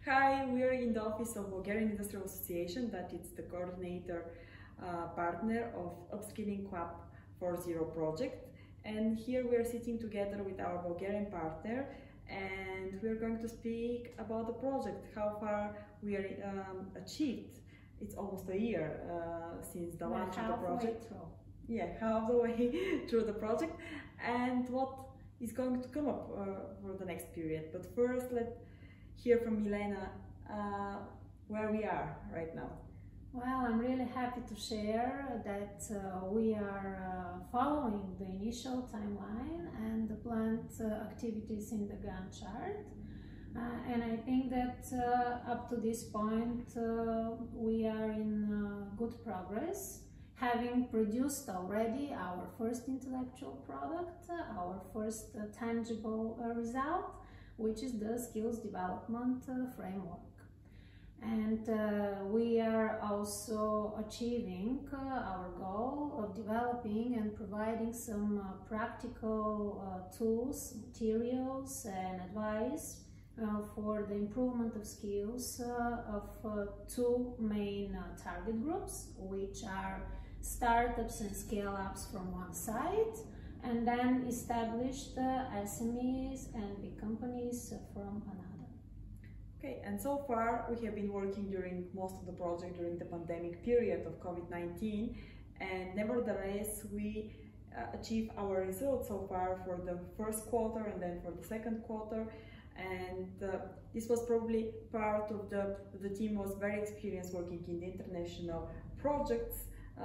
Hi, we are in the office of Bulgarian Industrial Association, that is the coordinator partner of Upskilling Lab 4.0 project. And here we are sitting together with our Bulgarian partner, and we are going to speak about the project, how far we are achieved. It's almost a year since the launch of the project. Yeah, half the way through the project, and what is going to come up for the next period. But first, let's hear from Milena where we are right now. Well, I'm really happy to share that we are following the initial timeline and the planned activities in the Gantt chart. And I think that up to this point we are in good progress, having produced already our first intellectual product, our first tangible result, which is the skills development framework. And we are also achieving our goal of developing and providing some practical tools, materials and advice for the improvement of skills of two main target groups, which are startups and scale-ups from one side, and then established SMEs and big companies from another. Okay, and so far we have been working during most of the project during the pandemic period of COVID-19, and nevertheless we achieved our results so far for the first quarter and then for the second quarter. And this was probably part of the team was very experienced working in the international projects,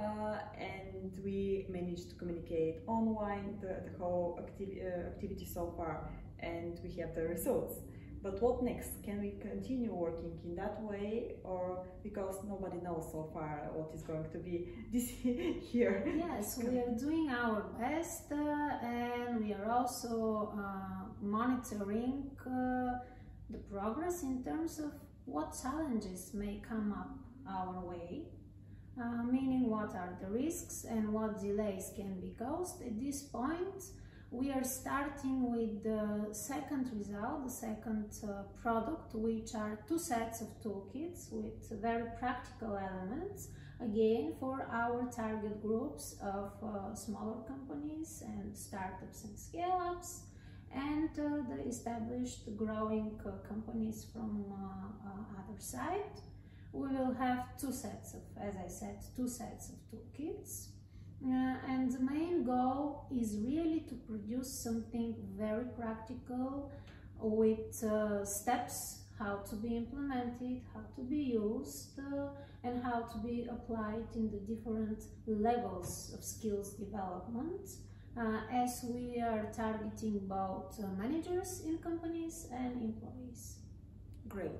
and we managed to communicate online the whole activity so far, and we have the results. But what next? Can we continue working in that way, or because nobody knows so far what is going to be this year? Yes, we are doing our best, and we are also monitoring the progress in terms of what challenges may come up our way, meaning what are the risks and what delays can be caused. At this point, we are starting with the second result, the second product, which are two sets of toolkits with very practical elements, again for our target groups of smaller companies and startups and scale-ups, and the established growing companies from other side. We will have two sets of, as I said, two sets of toolkits. And the main goal is really to produce something very practical with steps, how to be implemented, how to be used, and how to be applied in the different levels of skills development, as we are targeting both managers in companies and employees. Great.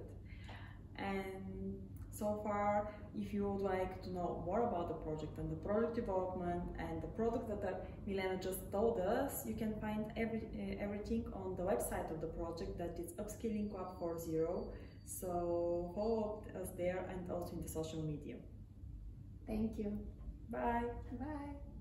And so far, if you would like to know more about the project and the product development and the product that Milena just told us, you can find everything on the website of the project, that is Upskilling Lab 4.0. So follow us there and also in the social media. Thank you. Bye. Bye.